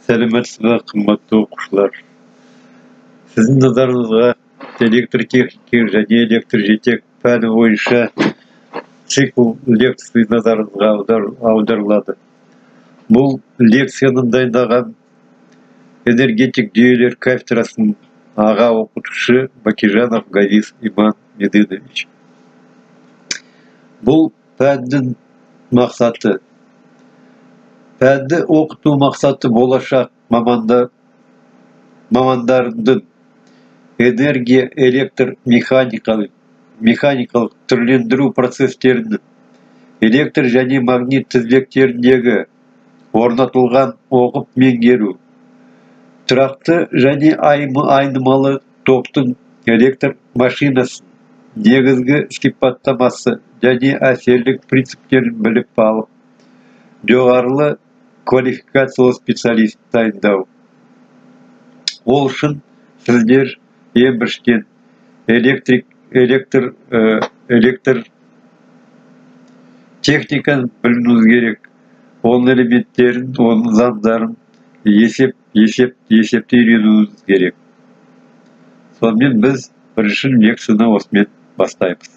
Сәлеметсіз бе, қымбатты оқушылар. Сіздің назарыңызға электротехника және электржетек пәні бойынша цикл лекциясы назарыңызға аударылады. Бұл лекцияны дайындаған энергетик жүйелер кафедрасының аға оқытушы Бакижанов Газиз Иман Мединович. Бұл пәннің мақсаты. Пәнді оқыту мақсаты болашақ мамандардың энергия, электр, механикалық түрлендіру процестерінің электр және магнит тізбектеріндегі орнатылған оқып меңгеру, тұрақты және айнымалы токтың электр машинасын негізгі сипаттамасы және әсерлік принциптерін біліп алып, жоғарылы квалификациялы специалист дайындау. Ол үшін сіздер ең біріншіден электр техниканы білуіңіз керек. Оның элементтерін, оның заңдарын есепті үйренуіңіз керек. Сонымен біз бірінші лекцияны осымен бастаймыз.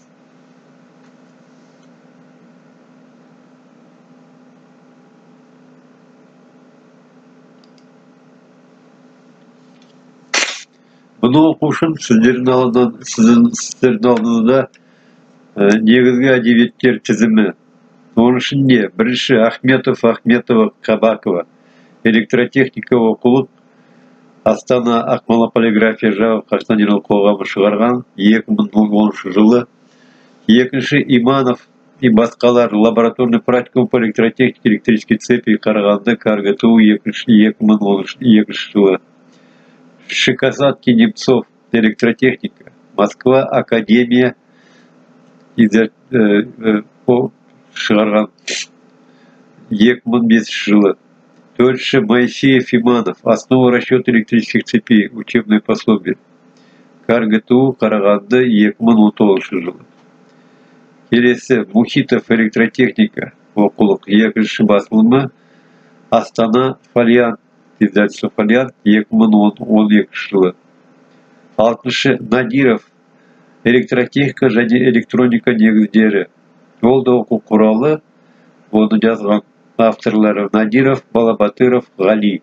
Бұны оқу үшін сіздердің алдыңызда негізгі әдебиеттер тізімі. Оның ішінде бірінші Ахметов, Ахметова, Қабакова, электротехника оқулық, Астана Ақмола полиграфия жауап Қаштанилық қоғамы шығарған 2010 жылы. Екінші Иманов и басқалар лабораторный практикум по электротехнике, электрические цепи Қарағанды, КарГТУ 2012 жылы. Шикосадки, Немцов, электротехника, Москва, Академия шығарған 2005 жылы. Төртінші Моисеев, Иманов, основа расчета электрических цепей, учебное пособие, КарГТУ, Қарағанды 2019 жылы. Келесі Мухитов, электротехника, оқулық, екінші басылымы, Астана, Фолиант, издательство Фолиант 2012 жылы. Алтыншы Надиров, электротехника және электроника негіздері. Ол да оқу құралы, оны жазған авторлары Надиров, Балабатыров, Ғали,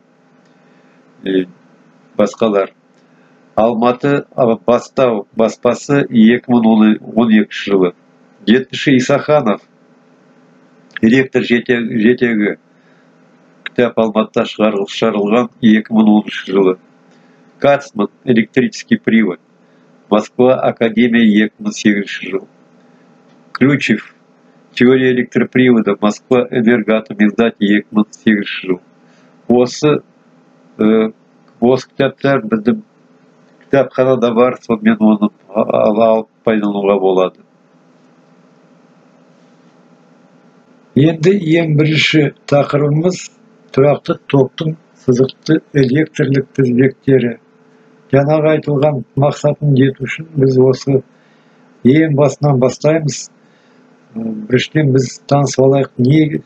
басқалар. Алматы Бастау баспасы 2012 жылы. Жетінші Исаханов, электр жетегі, кітап Алматыда шығарылған 2013 жылы. Кацман, электрический привод, Москва, Академия 2008 жыл. Ключев, теория электропривода, Москва, Энергоатом, издатель 2008 жыл. Осы кітаптар біздің кітапханада бар, сонымен оны алып пайдалануға болады. Енді ең бірінші тақырыбымыз тұрақты токтың сызықты электрлік тізбектері. Жаңағы айтылған мақсатын жету үшін біз осы ең басынан бастаймыз. Біріншіден біз танысып алайық, не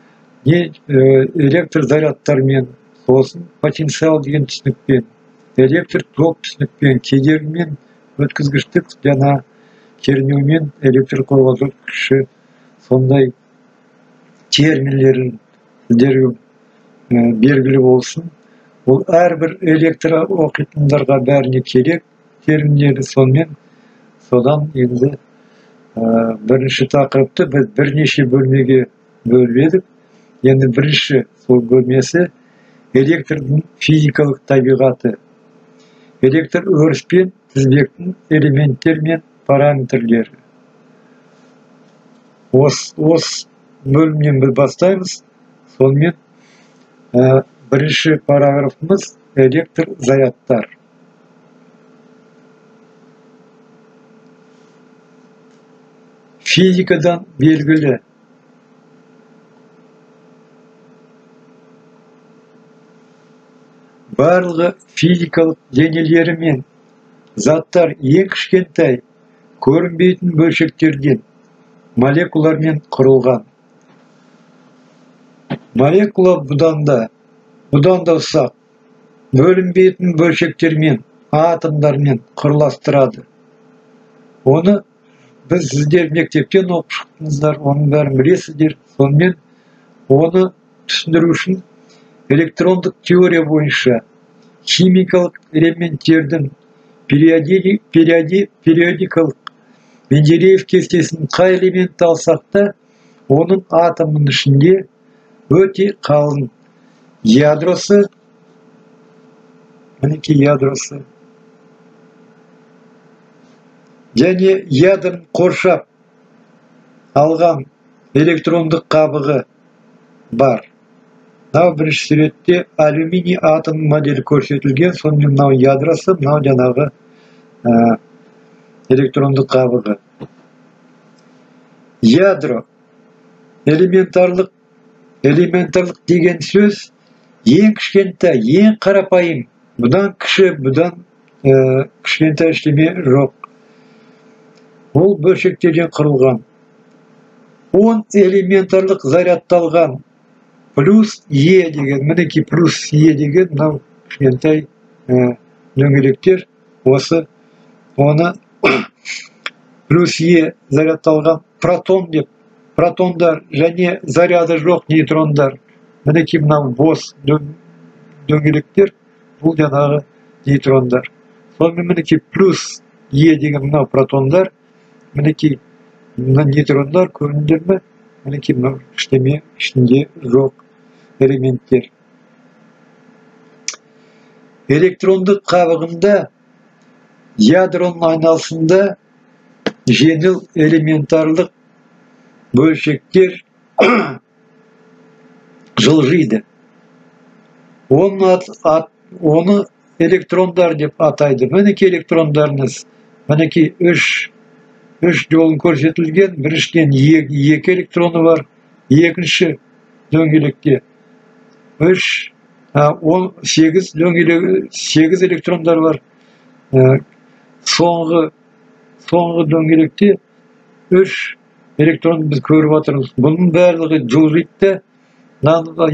электр зарядтармен, сосын потенциал деген түсінікпен, электр ток түсінікпен, кедергімен, өткізгіштік жаңа кернеумен, электр қозғалту күші, сондай терминдерін сіздерге белгілі болсын. Ол әрбір электр оқитындарға бәріне керек терминдері. Содан енді бірінші тақырыпты біз бірнеше бөлмеге бөлдік. Енді бірінші сол бөлмесі электрдің физикалық табиғаты. Электр өріспен тізбектің элементтер мен параметрлері. Осы бөлімнен біз бастаймыз. Сонымен бірінші параграфымыз электр зарядтар. Физикадан белгілі. Барлығы физикалық денелері мен заттар ең кішкентай көрінбейтін бөлшектерден молекулалармен құрылған. Молекула бұдан да Бұдан да ұсақ, бөлінбейтін бөлшектермен, атомдармен құрыластырады. Оны біз сіздер мектептен оқып шықтыңыздар, оның бәрін білесіздер. Сонымен оны түсіндіру үшін электрондық теория бойынша химикалық элементтердің периодикалық Менделеев кестесінің қай элементті алсақ та, оның атомның ішінде өте қалың ядросы, мінекей ядросы, және ядрын қоршап алған электрондық қабығы бар. Мынау бірінші суретте алюминий атом моделі көрсетілген, сонымен мынау ядросы, мынау жаңағы электрондық қабығы. Ядро, элементарлық деген сөз ең кішкентай, ең қарапайым, бұдан кіші, бұдан кішкентай ештеме жоқ. Ол бөлшектерден құрылған. 10 элементарлық зарядталған плюс Е деген, мінекей плюс Е деген, мынау кішкентай дөңгелектер, осы оны плюс Е зарядталған протон деп, протондар және заряды жоқ нейтрондар. Мінекей мынау бос дөңгелектер, бұл жаңағы нейтрондар. Сонымен мінекей плюс Е деген мынау протондар, мінекей нейтрондар көріндер ме? Мінекей мынау іштеме ішінде жоқ элементтер. Электрондық қабығында ядроның айналысында жеңіл элементарлық бөлшектер жылжиды. Оны электрондар деп атайды. Мінекей электрондарыңыз, мінекей үш жолын көрсетілген. Біріншіден 2 электроны бар, екінші дөңгелекте 8 электрондар бар. Соңғы дөңгелекте 3 электрон біз көріп отырмыз. Бұның барлығы жылжиды да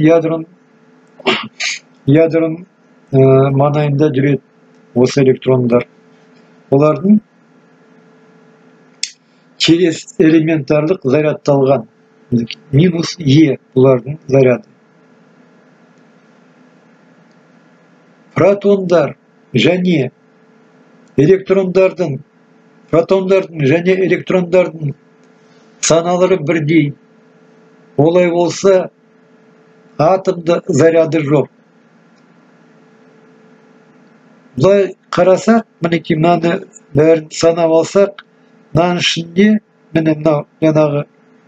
ядрон маңайында жүреді осы электрондар. Олардың через элементарлық зарядталған, минус Е бұлардың заряды. Протондар және электрондардың, протондардың және электрондардың саналары бірдей. Олай болса, атомда заряды жоқ. Бұлай қарасақ, мінекей мынаны бәрін санап алсақ, мынаның ішінде, міне мынау жаңағы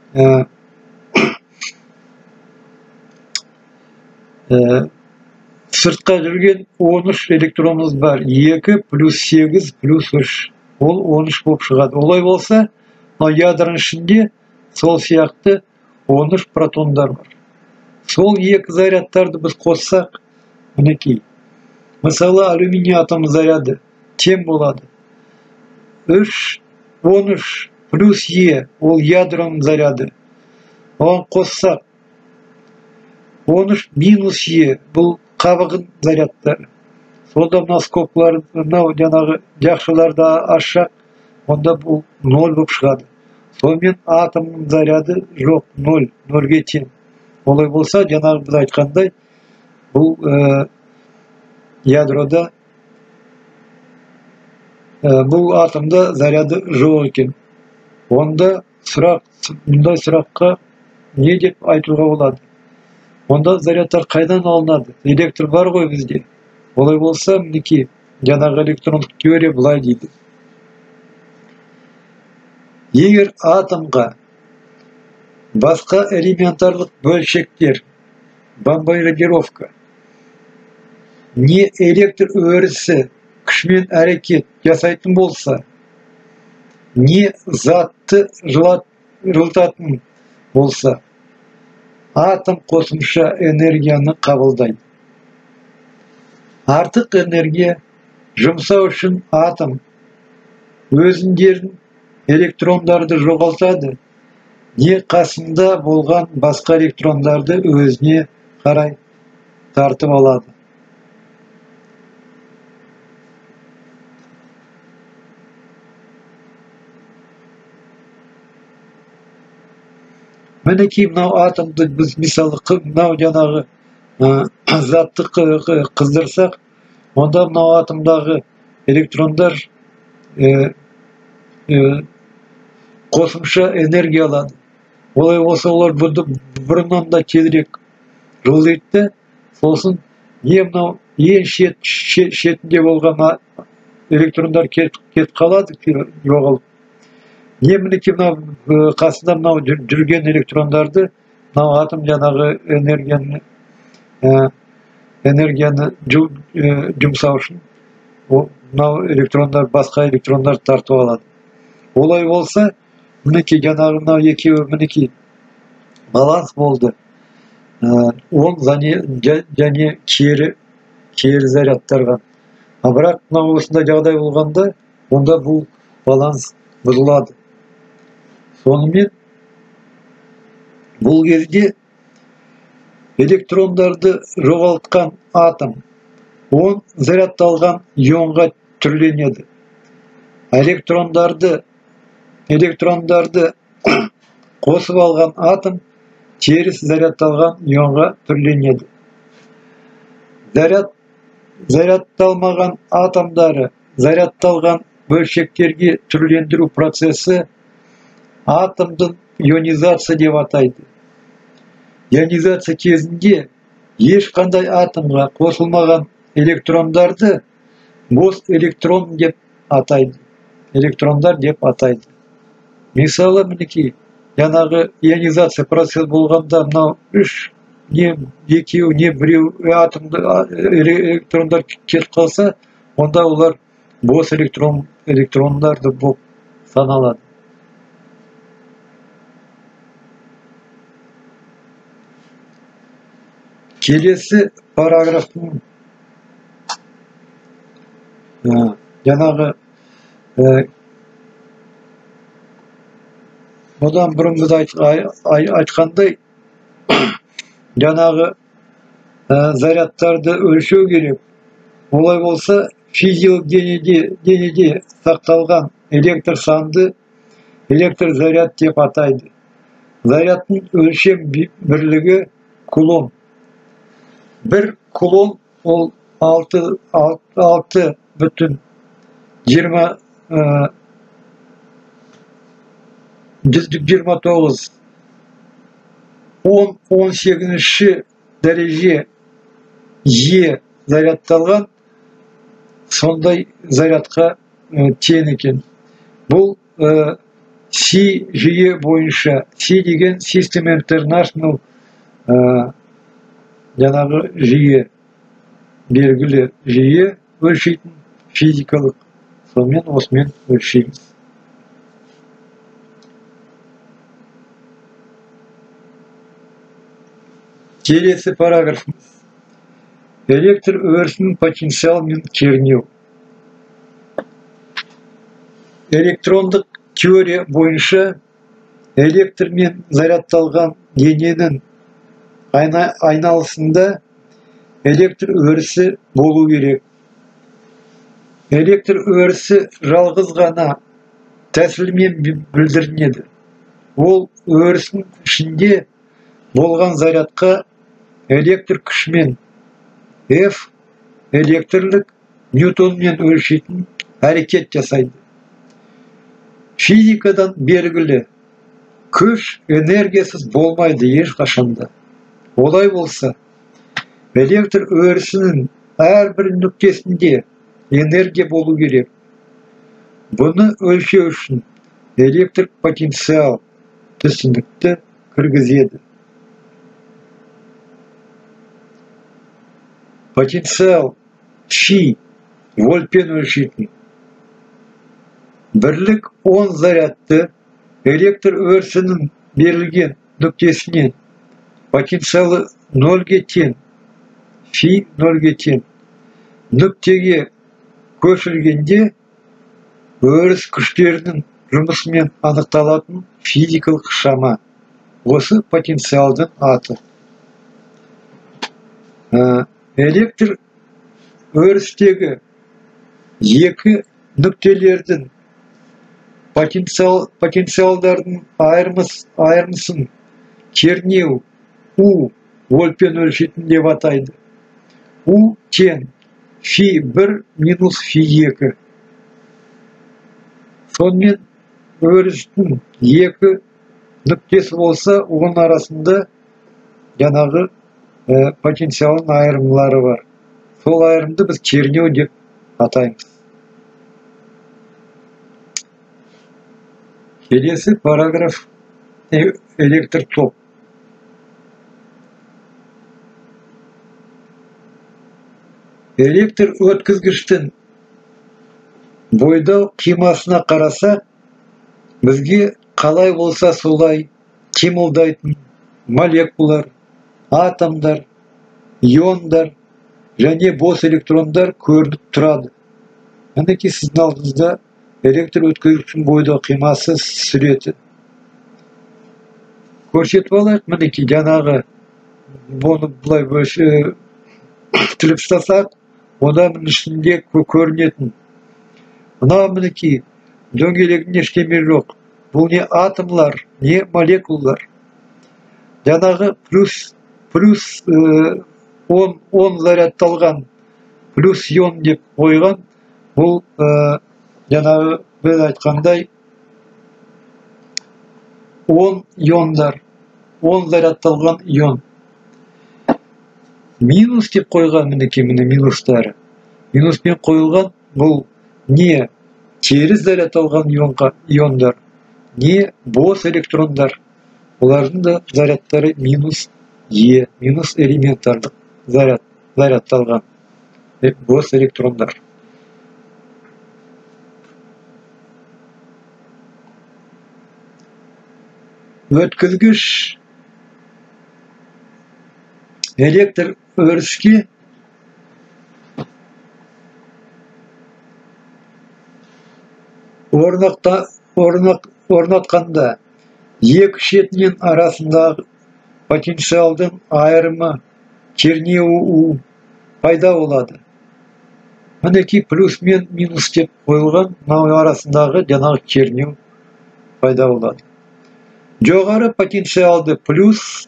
сыртқа жүрген 13 электронымыз бар. 2 плюс 8 плюс 3. Ол 13 болып шығады. Олай болса, ядроның ішінде сол сияқты 13 протондар бар. Сол екі зарядтарды біз қоссақ, мінекей. Мысалы, алюминий атомы заряды тең болады. 13 плюс Е, ол ядроның заряды. Оған қоссақ, 13 минус Е, бұл қабығын зарядтары. Сонда мына скоплар, мынау жаңағы жақшыларды ашсақ, онда бұл 0 болып шығады. Сонымен атомның заряды жоқ, 0-ге тең. Олай болса, жаңағы біз айтқандай, бұл ядрода, бұл атомда заряды жоқ екен. Онда мұндай сұраққа не деп айтуға болады? Онда зарядтар қайдан алынады? Электр бар ғой бізде. Олай болса, мінекей, жаңағы электрондық теория былай дейді. Егер атомға басқа элементарлық бөлшектер, бомбардировка, не электр өрісі күшмен әрекет жасайтын болса, не затты жылытатын болса, атом қосымша энергияны қабылдайды. Артық энергия жұмсау үшін атом өзіндерін электрондарды жоғалтады, не қасында болған басқа электрондарды өзіне қарай тартып алады. Мінекей мынау атомды біз мысалы мынау жаңағы затты қыздырсақ, онда мынау атомдағы электрондар қосымша энергия алады. Олай болса олар бұрыннан да тезірек жылдайды, сосын мынау ең шетінде болған электрондар кетіп қалады, жоғалып. Мінекей мынау қасында мынау жүрген электрондарды, мынау атом жаңағы энергияны жұмсау үшін мынау электрондар, басқа электрондар тартып алады. Олай болса, мінекей жаңағы мынау екеуі мінекей баланс болды. Он және кері зарядтарға. Бірақ мынау осындай жағдай болғанда, онда бұл баланс бұзылады. Сонымен бұл кезде электрондарды жоғалтқан атом он зарядталған ионға түрленеді. Электрондарды қосып алған атом теріс зарядталған ионға түрленеді. Зарядталмаған атомдары зарядталған бөлшектерге түрлендіру процесі атомдың ионизация деп атайды. Ионизация кезінде ешқандай атомға қосылмаған электрондарды бос электрон деп атайды. Электрондар деп атайды. Мысалы, мінекей, жаңағы ионизация процесі болғанда, мынау екеу, не біреу электрондар кетіп қалса, онда олар бос электрондарды болып саналады. Келесі параграфтың жаңағы одан бұрынғыда айтқандай жаңағы зарядтарды өлшеу керек. Олай болса, физикалық денеде сақталған электр санды электр заряд деп атайды. Зарядтың өлшем бірлігі кулон. Бір кулон ол 6,29 18 дәреже Е зарядталған сондай зарядқа тең екен. Бұл Си жүйе бойынша, Си деген System International жаңағы жүйе, белгілі жүйе өлшейтін физикалық, сонымен осымен өлшейміз. Келесі параграфымыз. Электр өрісінің потенциал мен кернеу. Электрондық теория бойынша электрмен зарядталған дененің айналысында электр өрісі болу керек. Электр өрісі жалғыз ғана тәсілмен білдірінеді. Ол өрісінің ішінде болған зарядқа электр күшімен F электрлік ньютонмен өлшейтін әрекет жасайды. Физикадан белгілі, күш энергиясыз болмайды ешқашанда. Олай болса, электр өрісінің әрбір нүктесінде энергия болу керек. Бұны өлшеу үшін электр потенциал түсінікті кіргізеді. Потенциал Чи вольтпен өлшейтін. Бірлік 10 зарядты электр өрісінің берілген нүктесінен потенциалы 0-ге тең, фи 0-ге тең. Нүктеге көшіргенде өріс күштерінің жұмысымен анықталатын физикалық шама. Осы потенциалдың аты. электр өрістегі екі нүктелердің потенциалдардың айырмасын кернеу U вольтпен өлшейтін деп атайды. U тең φ1 минус φ2. Сонымен өрістің екі нүктесі болса, оның арасында жаңағы потенциалның айырымлары бар. Сол айырымды біз кернеу деп атаймыз. Келесі параграф электр топ. Электр өткізгіштің бойдау қимасына қарасақ, бізге қалай болса солай қимылдайтын молекулалар, атомдар, иондар және бос электрондар көрініп тұрады. Мінекей сіздің алдыңызда электр өткізгіштің бойдау қимасы суреті. Көрсетіп алайық, мінекей жаңағы бұны бұлай тіліп ұстасақ, оданың ішінде көрінетін. Мына мінекей дөңгелегінде ештеме жоқ. Бұл не атомлар, не молекулалар. Жаңағы плюс 10 зарядталған плюс ион деп қойған, бұл жаңағы біз айтқандай 10 иондар, 10 зарядталған ион. Минус деп қойған мінекей минустары. Минуспен қойылған бұл не теріс зарядталған иондар, не бос электрондар. Олардың да зарядтары минус Е, минус элементарлық зарядталған бос электрондар. Өткізгіш электр өріске орнатқанда екі шетінен арасындағы потенциалдың айырымы кернеу пайда болады. Мінекей плюс мен минус деп қойылған, мынау арасындағы жаңағы кернеу пайда болады. Жоғары потенциалды плюс,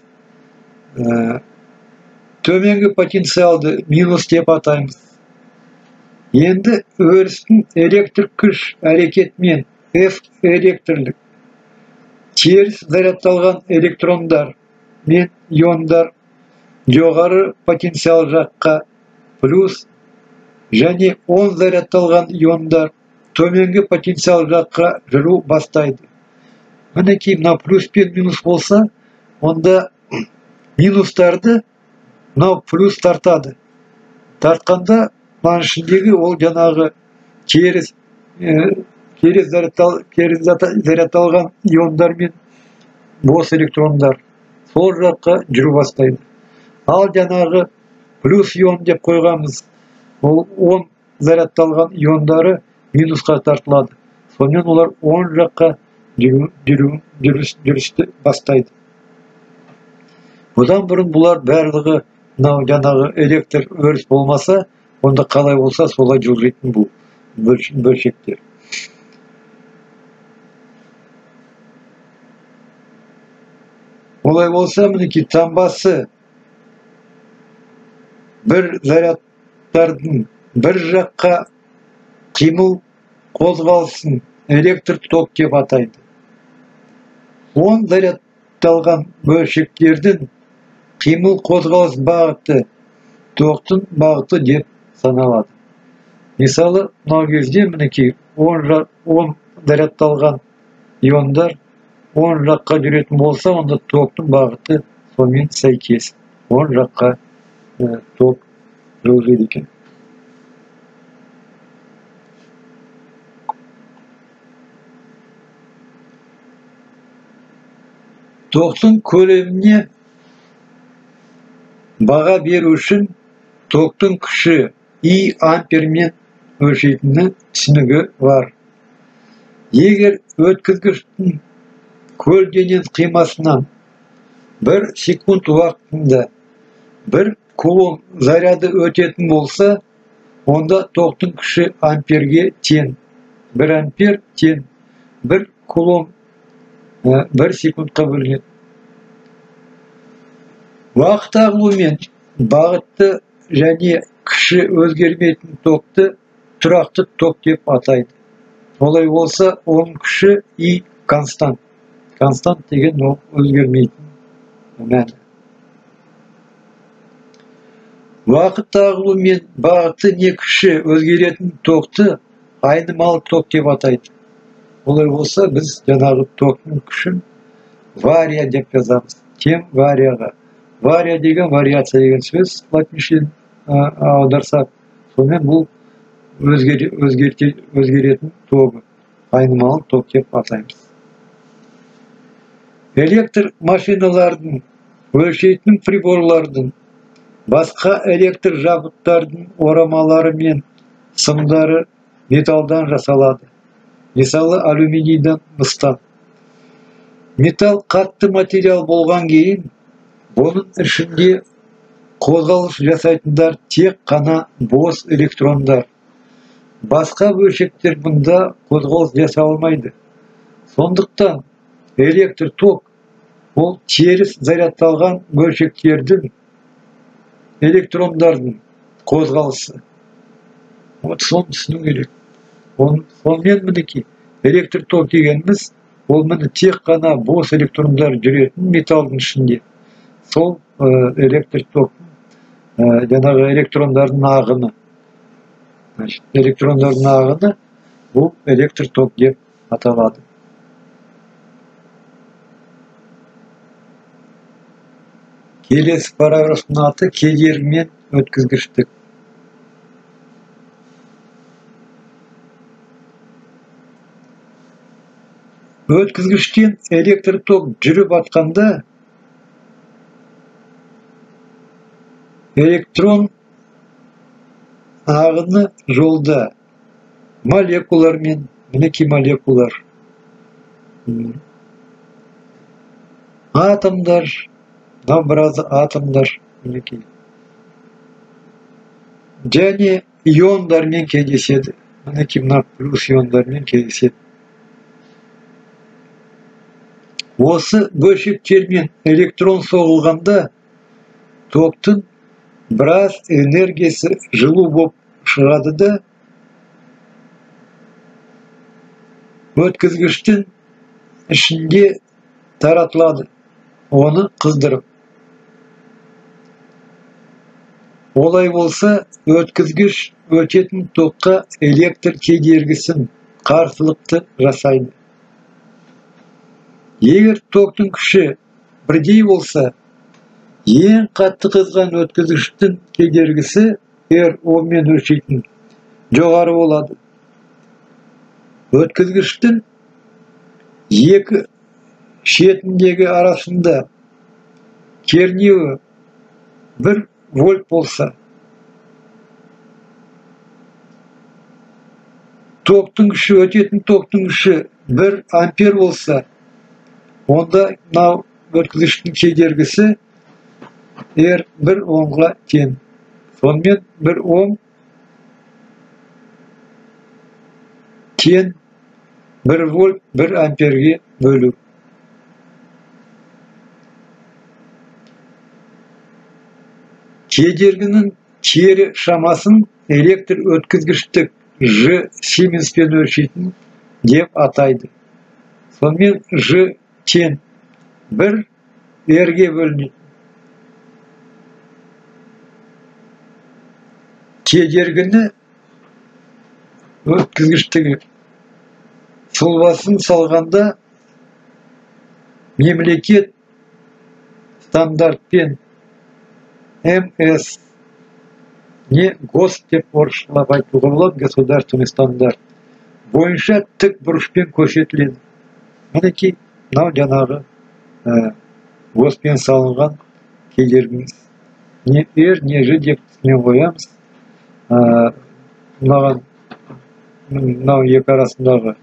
төменгі потенциалды минус деп атаймыз. Енді өрістің электр күш әрекетімен F электрлік теріс зарядталған электрондар мен иондар жоғары потенциал жаққа плюс және 10 зарядталған иондар төменгі потенциал жаққа жүру бастайды. Мінекей мына плюс пен минус болса, онда минустарды мынау плюс тартады. Тартқанда мына ішіндегі ол жаңағы теріс зарядталған иондар мен бос электрондар сол жаққа жүру бастайды. Ал жаңағы плюс ион деп қойғанымыз, ол 10 зарядталған иондары минусқа тартылады. Сонымен олар 10 жаққа жүрісті бастайды. Одан бұрын бұлар барлығы жаңағы электр өріс болмаса, онда қалай болса солай жылжитын бұл бөлшектер. Олай болса, мінекей таңбасы бір зарядтардың бір жаққа қимыл қозғалысын электр ток деп атайды. 10 зарядталған бөлшектердің қимыл қозғалыс бағыты токтың бағыты деп саналады. Мысалы, мынау кезде мінекей 10 зарядталған иондар 10 жаққа жүретін болса, онда токтың бағыты сонымен сәйкес 10 жаққа ток жылжиды екен. Токтың көлеміне баға беру үшін токтың күші И ампермен өлшейтіні түсінігі бар. Егер өткізгіштің көлденең қимасынан 1 секунд уақытында 1 кулон заряды өтетін болса, онда токтың күші амперге тең. 1 ампер тең 1 кулон 1 секундқа бөлінеді. Уақыт ағылуымен бағытты және күші өзгермейтін токты тұрақты ток деп атайды. Олай болса, оның күші И констант. Констант деген ол өзгермейтін мәні. Уақыт ағылуымен бағыты не күші өзгеретін токты айнымалы ток деп атайды. Олай болса, біз жаңағы токтың күшін вария деп жазамыз. Тең варияға. Вария деген вариация деген сөз, латиншеден аударсақ. Сонымен бұл өзгеретін тогы айнымалы ток деп атаймыз. Электр машиналардың, өлшейтін приборлардың, басқа электр жабдықтардың орамалары мен сымдары металдан жасалады. Мысалы, алюминийдан, мыстан. Металл қатты материал болған кейін, бұның ішінде қозғалыс жасайтындар тек қана бос электрондар. Басқа бөлшектер бұнда қозғалыс жасалмайды. Сондықтан электр ток ол теріс зарядталған бөлшектердің электрондардың қозғалысы. Соны түсіну керек. Сонымен мінекей электр ток дегеніміз ол міне тек қана бос электрондар жүретін металдың ішінде. Сол электр токтың жаңағы электрондардың ағыны. Электрондардың ағыны бұл электр ток деп аталады. Келесі параграфтың аты кедергі мен өткізгіштік. Өткізгіштен электр ток жүріп атқанда электрон ағыны жолда молекулалар мен мінекей молекулалар, атомдар, біразы атомдар мінекей, және иондармен кездеседі. Мінекей мына плюс иондармен кездеседі. Осы бөлшектермен электрон соғылғанда токтың біраз энергиясы жылу болып шығады да өткізгіштің ішінде таратылады, оны қыздырып. Олай болса, өткізгіш өтетін токқа электр кедергісін қарсылықты жасайды. Егер токтың күші бірдей болса, ең қатты қызған өткізгіштің кедергісі R-мен өлшейтін жоғары болады. Өткізгіштің екі шетіндегі арасында кернеуі 1 вольт болса, токтың күші, өтетін токтың күші 1 ампер болса, онда мынау өткізгіштің кедергісі R1 ohmға тең. Сонымен 1 ohm тең 1 вольт 1 амперге бөлу. Кедергінің кері шамасын электр өткізгіштік Ж сименспен өлшейтін деп атайды. Сонымен Ж тең 1 R-ге бөлінеді. Кедергіні өткізгіштігі сұлбасын салғанда мемлекет стандартпен МС не ГОСТ деп орысшылап айтуға болады, государственный стандарт бойынша тік бұрышпен көрсетіледі. Мінекей мынау жаңағы ГОСТпен салынған кедергіміз. Не R, не Ж деп түсіне қоямыз. Мынау екі арасындағы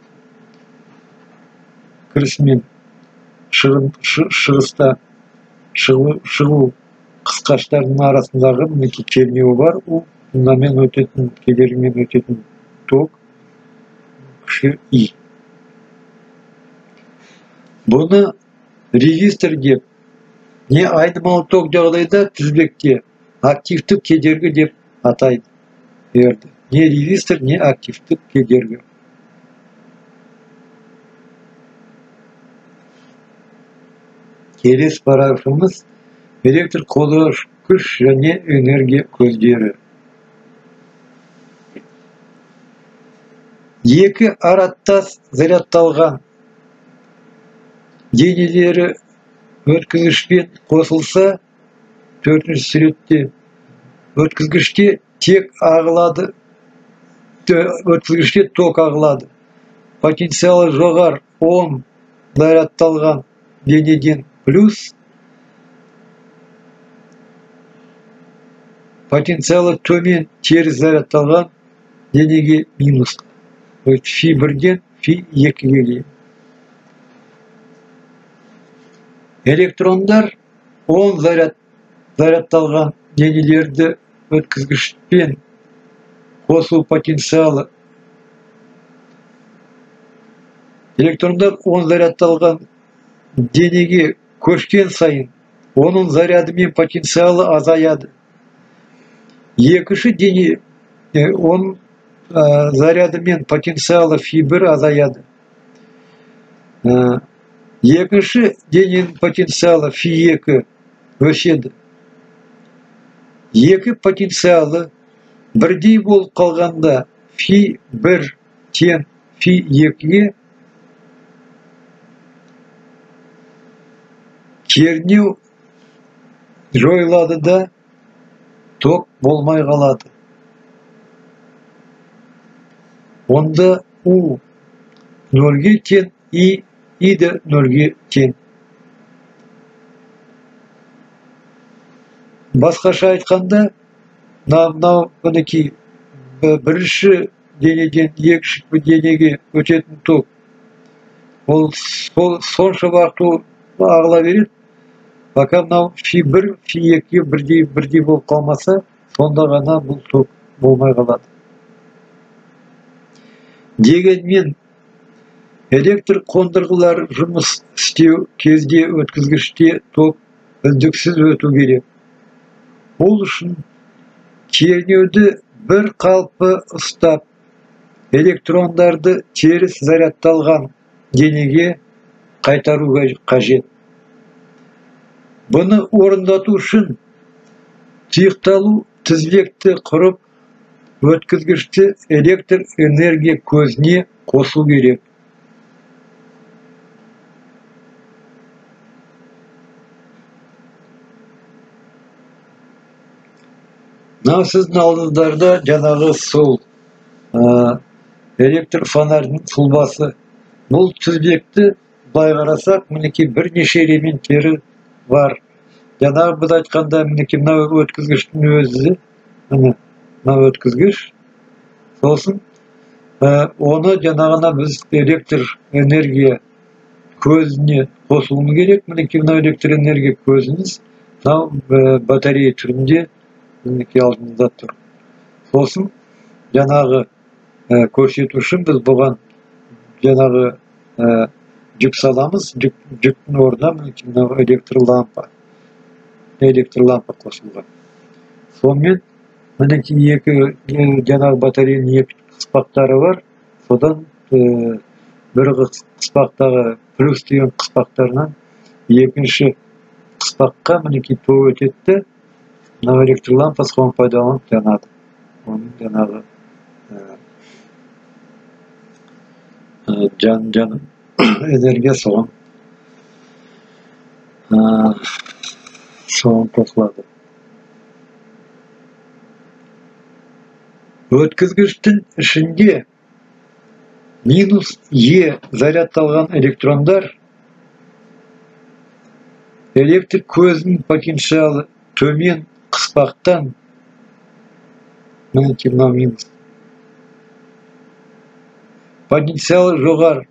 кіріс мен шығыста шығу кыскачтардын арасындагы мынакей кернеуі бар. У мындамен өтетін, кедергімен өтетін ток күші И. Бұны резистор деп, не айнымалы ток жағдайда тізбекте активтік кедергі деп атайды. Не резистор, не активтік кедергі. Келесі параграфымыз электр қозғауыш күш және энергия көздері. Екі араттас зарядталған денелері өткізгішпен қосылса, төртінші суретте өткізгіште тек ағылады, өткізгіште ток ағылады. Потенциалы жоғар 10 зарядталған денеден плюс, потенциалы төмен теріс зарядталған денеге минус. Фи 1-ден фи 2-ге дейін. Электрондар 10 зарядталған денелерді өткізгішпен қосу потенциалы. Электрондар 10 зарядталған денеге көшкен сайын, оның заряды мен потенциалы азаяды. Екінші дене, оның заряды мен потенциалы фи 1 азаяды. Екінші дененің потенциалы фи 2 өседі. Екі потенциалы бірдей болып қалғанда фи 1 тең фи 2-ге кернеу жойылады да ток болмай қалады. Онда У 0-ге тең, И де 0-ге тең. Басқаша айтқанда, мынау мінекей бірінші денеден екінші денеге өтетін ток. Ол сонша уақыт ағыла береді, пока мынау фи 1, фи 2 бірдей болып қалмаса, сонда ғана бұл ток болмай қалады. Дегенмен электр қондырғылар жұмыс істеу кезде өткізгіште ток үздіксіз өту керек. Ол үшін кернеуді бір қалпы ұстап, электрондарды теріс зарядталған денеге қайтару қажет. Бұны орындату үшін тұйықталу тізбекті құрып, өткізгішті электр энергия көзіне қосу керек. Мынау сіздің алдыңыздарда жаңағы сол электр фонарьдың сұлбасы. Бұл тізбекті былай қарасақ, мінекей бірнеше элементтері бар. Жаңағы біз айтқанда, мінекей мынау өткізгіштің өзі, мынау өткізгіш. Сосын оны жаңағына біз электр энергия көзіне қосуымыз керек. Мінекей мынау электр энергия көзіміз, мынау батарея түрінде мінекей алдымызда тұр. Сосын жаңағы көрсету үшін біз бұған жаңағы жүк саламыз, жүктің орнына мінекей мынау электр лампа қосылған. Сонымен мінекей екі жаңағы батареяның екі қыспақтары бар. Содан бір қыспақтағы плюс деген қыспақтарынан екінші қыспаққа мінекей ток өтеді. Мынау электр лампа соған пайдаланып жанады. Оның жаңағы жан энергия соған қосылады. Өткізгіштің ішінде минус Е зарядталған электрондар электр көзінің потенциалы төмен қыспақтан, мінекей мынау минус, потенциалы жоғар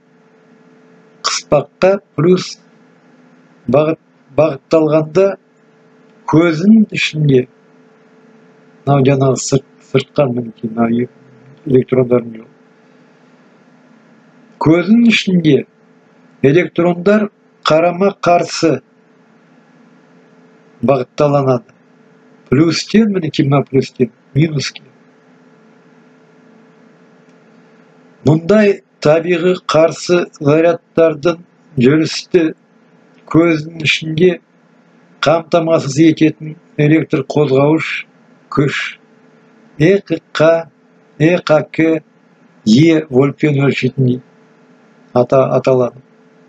қыспаққа плюс бағытталғанда көздің ішінде мынау жаңағы сыртқа мінекей мынау электрондардың жолы. Көздің ішінде электрондар қарама қарсы бағытталанады. Плюстен, мінекей мына плюстен, минуске. Мұндай табиғи қарсы зарядтардың жүрісті көздің ішінде қамтамасыз ететін электр қозғауыш күш ЭКК Е вольтпен өлшейтін аталады.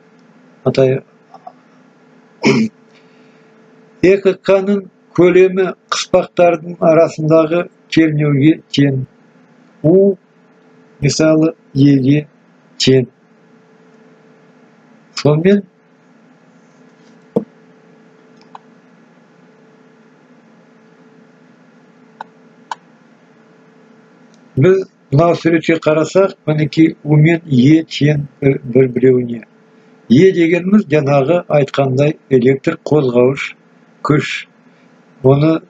ЭКК-ның көлемі қыспақтардың арасындағы кернеуге тең. У мысалы Еге тең. Сонымен біз мынау суретке қарасақ, мінекей У мен Е тең бір-біреуіне. Е дегеніміз жаңағы айтқандай электр қозғауыш күш. Оны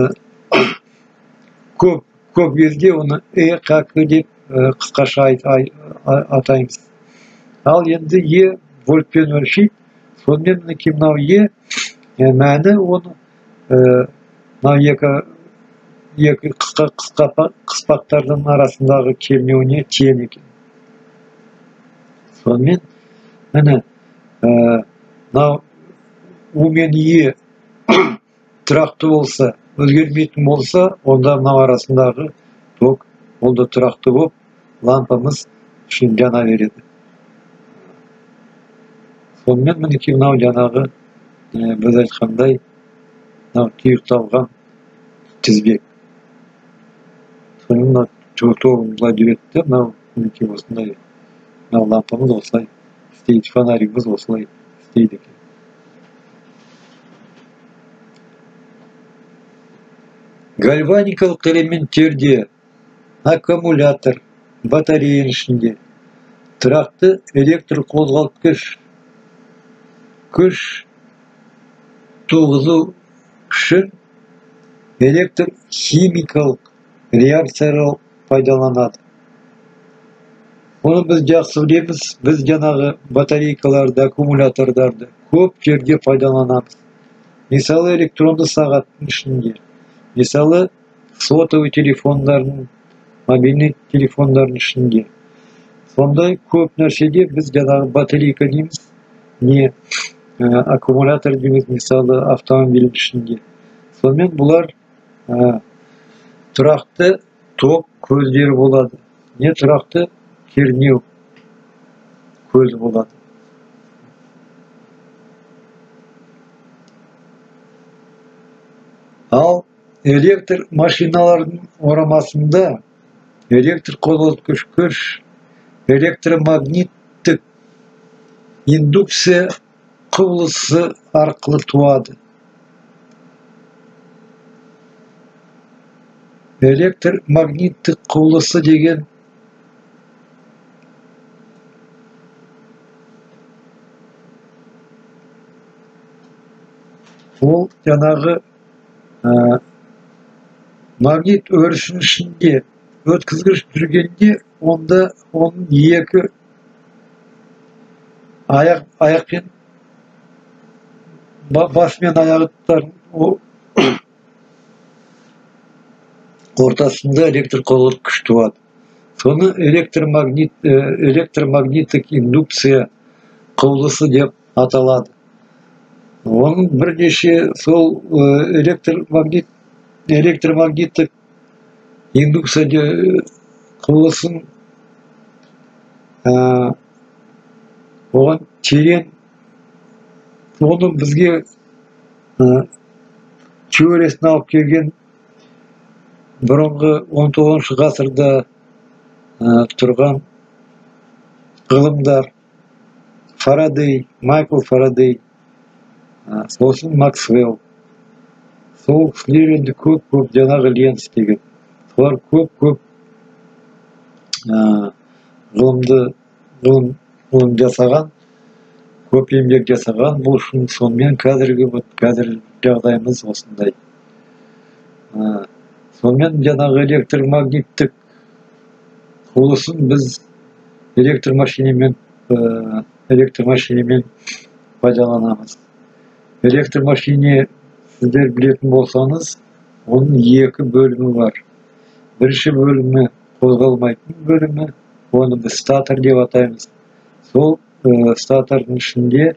көп кезде оны ЭКК деп қысқаша атаймыз. Ал енді Е вольтпен өлшейді. Сонымен мінекей мынау Е мәні оны мынау екі қыспақтардың арасындағы кернеуіне тең екен. Сонымен міне мынау У мен Е тұрақты болса, өзгермейтін болса, онда мынау арасындағы ток ол да тұрақты болып, лампамыз үшін жана береді. Сонымен мінекей мынау жаңағы біз айтқандай мынау тұйықталған тізбек. Сонымен тоғым былай жүреді де, мынау мінекей осындай, мынау лампамыз осылай істейді, фонаригіміз осылай істейді екен. Гальваникалық элементтерде аккумулятор, батареяның ішінде тұрақты электр қозғалтқыш күш туғызу үшін электр химикалық реакциялар пайдаланады. Оны біз жақсы білеміз, біз жаңағы батарейкаларды, аккумулятордарды көп жерде пайдаланамыз. Мысалы электронды сағаттың ішінде, мысалы сотовый телефондардың, мобильный телефондардың ішінде. Сондай көп нәрседе біз жаңағы батарейка дейміз, не аккумулятор дейміз, мысалы автомобильдің ішінде. Сонымен бұлар тұрақты ток көздері болады, не тұрақты кернеу көзі болады. Ал электр машиналардың орамасында электр қозғалтқыш күш электромагниттік индукция құбылысы арқылы туады. Электромагниттік құбылысы деген ол жаңағы магнит өрісінің ішінде өткізгіш жүргенде, онда оның екі аяқпен бас мен аяқтардың ортасында электр қозғалтқыш күш туады. Соны электромагниттік индукция құбылысы деп аталады. Оның бірнеше сол электромагниттік индукция құбылысын оған терең, оны бізге теориясын алып келген бұрынғы 19 ғасырда тұрған ғылымдар Фарадей, Майкл Фарадей, сосын Максвелл. Сол кісілер енді көп жаңағы Ленц деген. Солар көп ғылым жасаған, көп еңбек жасаған. Бұл үшін сонымен қазір жағдайымыз осындай. Сонымен жаңағы электромагниттік құбылысын біз электромашинамен пайдаланамыз. Электромашина, сіздер білетін болсаңыз, оның екі бөлімі бар. Бірінші бөлімі қозғалмайтын бөлімі, оны біз статор деп атаймыз. Сол статордың ішінде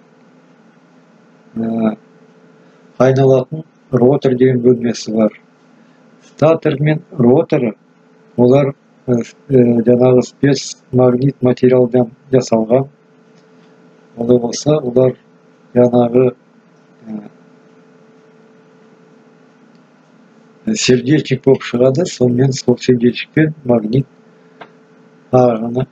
айналатын ротор деген бөлмесі бар. Статор мен роторы, олар жаңағы спец магнит материалдан жасалған. Олай болса, олар жаңағы сердечник болып шығады. Сонымен сол сердечникпен магнит ағыны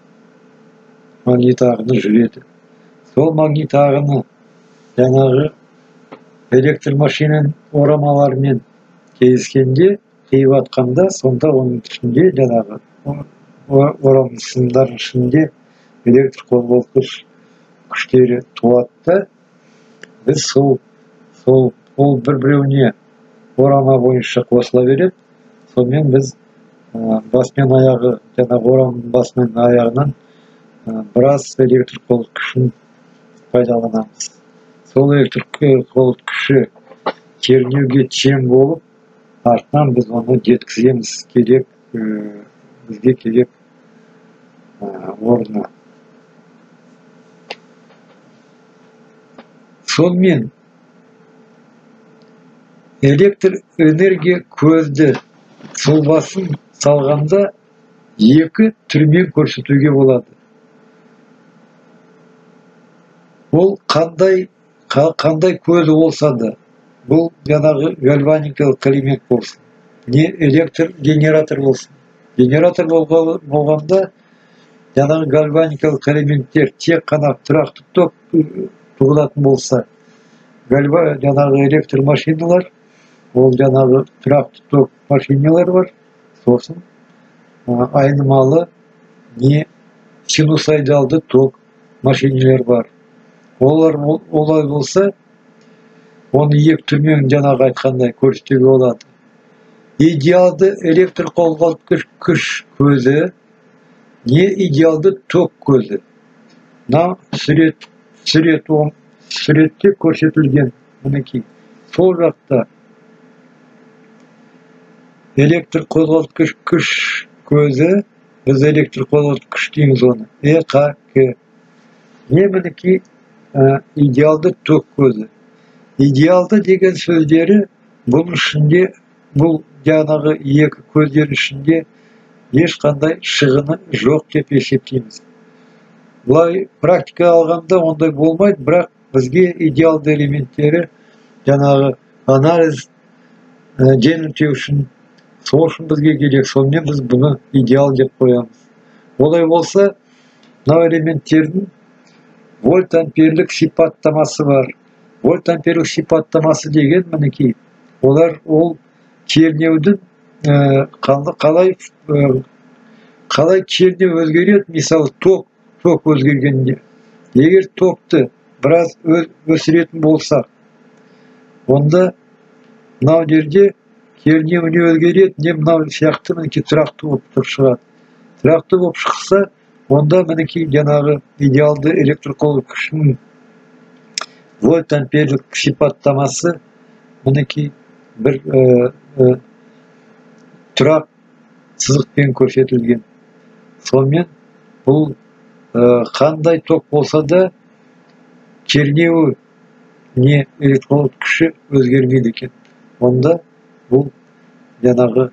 жүреді. Сол магнит ағыны жаңағы электромашинаның орамаларымен кездескенде, қиып атқанда, сонда оның ішінде жаңағы орамсындардың ішінде электр қозғалтқыш күштері туады. Біз сол бір-біреуіне орама бойынша қосыла береді. Сонымен біз басымен аяғы, жаңағы орамның басымен аяғынан біраз электр қозғалтқышын пайдаланамыз. Сол электр қозғалтқышы кернеуге тең болып, артынан біз оны жеткіземіз бізге керек орнына. Сонымен электр энергия көзді сұлбасын салғанда екі түрмен көрсетуге болады. Ол қандай көзі болса да, бұл жаңағы гальваникалық элемент болсын, не электр генератор болсын. Генератор болғанда жаңағы гальваникалық элементтер тек қана тұрақты ток туғызатын болса, жаңағы электр машиналар, ол жаңағы тұрақты ток машиналар бар, сосын айнымалы не синусоидалды ток машиналар бар. Олай болса, оны екі түрмен жаңағы айтқандай көрсетуге болады. Идеалды электр қозғалтқыш көзі не идеалды ток көзі. Мына суретте көрсетілген мінекей. Сол жақта электр қозғалтқыш көзі, біз электр қозғалтқыш дейміз оны, ЭКК. Не мінекей идеалды ток көзі. Идеалды деген сөздері бұның ішінде, бұл жаңағы екі көздер ішінде ешқандай шығыны жоқ деп есептейміз. Бұлай практика алғанда ондай болмайды, бірақ бізге идеалды элементтері жаңағы анализ жеңілдету үшін, сол үшін бізге керек. Сонымен біз бұны идеал деп қоямыз. Олай болса, мына элементтердің вольт-амперлік сипаттамасы бар. Вольт-амперлік сипаттамасы деген мінекей, олар ол кернеудің қалай кернеу өзгереді, мысалы ток өзгергенде. Егер токты біраз өсіретін болсақ, онда мынау жерде кернеу не өзгереді, не мынау сияқты мінекей тұрақты болып шығады. Тұрақты болып шықса, онда мінекей жаңағы идеалды электр қозғалтқышының вольт-амперлік сипаттамасы мінекей бір тұрақ сызықпен көрсетілген. Сонымен бұл қандай ток болса да кернеуі не электр қозғалтқышы өзгермейді екен. Онда бұл жаңағы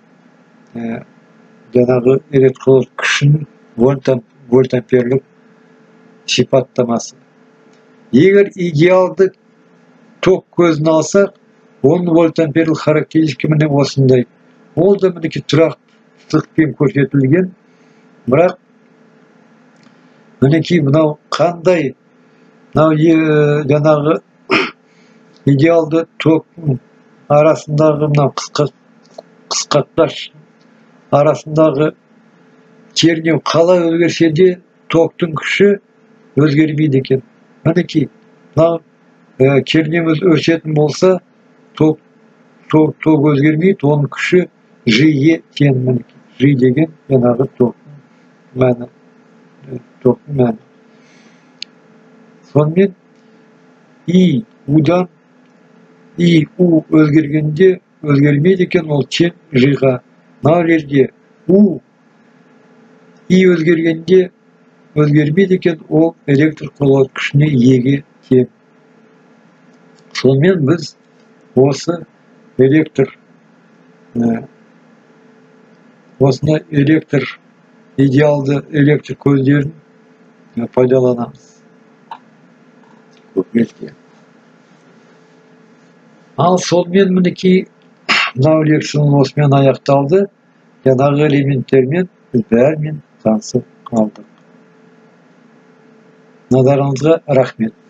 электр қозғалтқышының вольт-амперлік сипаттамасы. Егер идеалды ток көзін алсақ, оның вольт-амперлік характеристика міне осындай. Ол да мінекей тұрақтылықпен көрсетілген, бірақ мінекей мынау қандай, мынау жаңағы идеалды токтың арасындағы мынау қысқартқыш арасындағы кернеу қалай өзгерсе де токтың күші өзгермейді екен. Мінекей, мына кернеміз өшетін болса, ток өзгермейді, оның күші G-е тең. Мінекей, G деген жаңағы токтың мәні. Сонымен U өзгергенде өзгермейді екен, ол тең G-ға. Мына жерде I өзгергенде өзгермейді екен, ол электр қозғалтқыш күшіне E-ге тең. Сонымен біз осы идеалды электр көздерін пайдаланамыз. Ал сонымен мінекей мынау лекцияның осымен аяқталды. Жаңағы элементтермен біз бәрімен танысып қалдық. Назарыңызға рахмет.